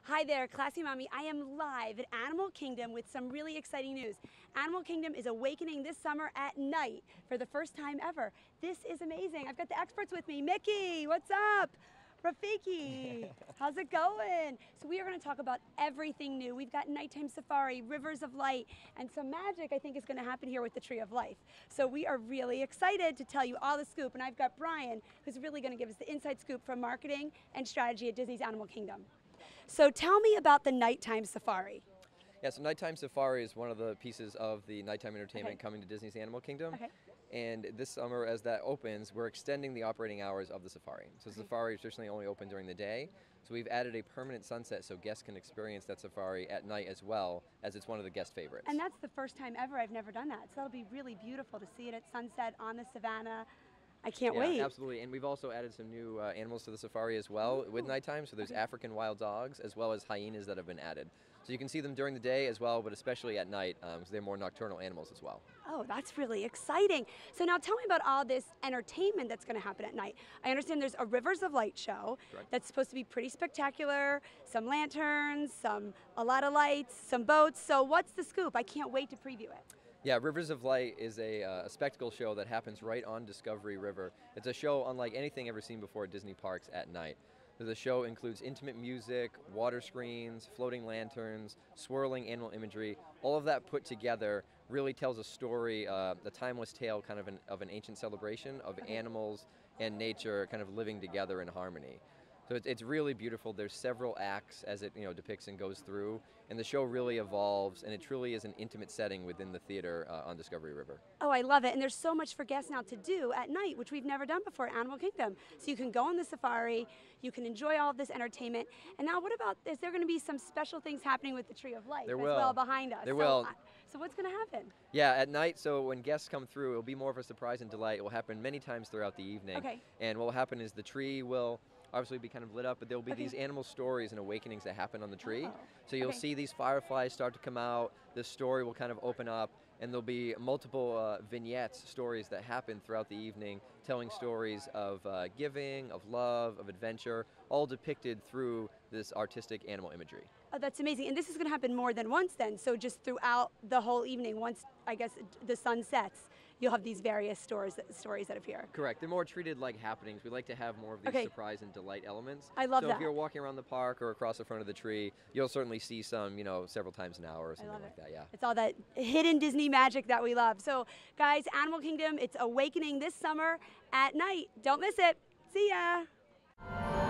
Hi there, Classy Mommy. I am live at Animal Kingdom with some really exciting news. Animal Kingdom is awakening this summer at night for the first time ever. This is amazing. I've got the experts with me. Mickey, what's up? Rafiki, how's it going? So we are going to talk about everything new. We've got nighttime safari, rivers of light, and some magic I think is going to happen here with the Tree of Life. So we are really excited to tell you all the scoop, and I've got Brian, who's really going to give us the inside scoop from marketing and strategy at Disney's Animal Kingdom. So tell me about the nighttime safari. Yeah, so Nighttime Safari is one of the pieces of the nighttime entertainment coming to Disney's Animal Kingdom. And this summer, as that opens, we're extending the operating hours of the safari. So the safari is traditionally only open during the day. So we've added a permanent sunset so guests can experience that safari at night as well, as it's one of the guest favorites. And that's the first time ever I've never done that. So that'll be really beautiful to see it at sunset on the savannah. I can't wait. Absolutely, and we've also added some new animals to the safari as well with nighttime. So there's African wild dogs as well as hyenas that have been added. So you can see them during the day as well, but especially at night, because they're more nocturnal animals as well. Oh, that's really exciting. So now tell me about all this entertainment that's going to happen at night. I understand there's a Rivers of Light show that's supposed to be pretty spectacular, some lanterns, a lot of lights, some boats. So what's the scoop? I can't wait to preview it. Yeah, Rivers of Light is a spectacle show that happens right on Discovery River. It's a show unlike anything ever seen before at Disney parks at night. The show includes intimate music, water screens, floating lanterns, swirling animal imagery. All of that put together really tells a story, the timeless tale kind of an ancient celebration of animals and nature kind of living together in harmony. So it's really beautiful. There's several acts as it depicts and goes through, and the show really evolves, and it truly is an intimate setting within the theater on Discovery River. Oh, I love it, and there's so much for guests now to do at night, which we've never done before at Animal Kingdom. So you can go on the safari, you can enjoy all of this entertainment, and now what about, is there going to be some special things happening with the Tree of Life as well behind us? There will. So what's going to happen? Yeah, at night, so when guests come through, it'll be more of a surprise and delight. It will happen many times throughout the evening. And what will happen is the tree will obviously be kind of lit up, but there'll be these animal stories and awakenings that happen on the tree. So you'll see these fireflies start to come out, the story will kind of open up, and there'll be multiple vignettes, stories that happen throughout the evening, telling stories of giving, of love, of adventure, all depicted through this artistic animal imagery. Oh, that's amazing. And this is going to happen more than once then, so just throughout the whole evening, once, I guess, the sun sets, you'll have these various stories that appear. Correct. They're more treated like happenings. We like to have more of these surprise and delight elements. I love that. So if you're walking around the park or across the front of the tree, you'll certainly see some, several times an hour or something like that, It's all that hidden Disney magic that we love. So guys, Animal Kingdom, it's awakening this summer at night. Don't miss it. See ya.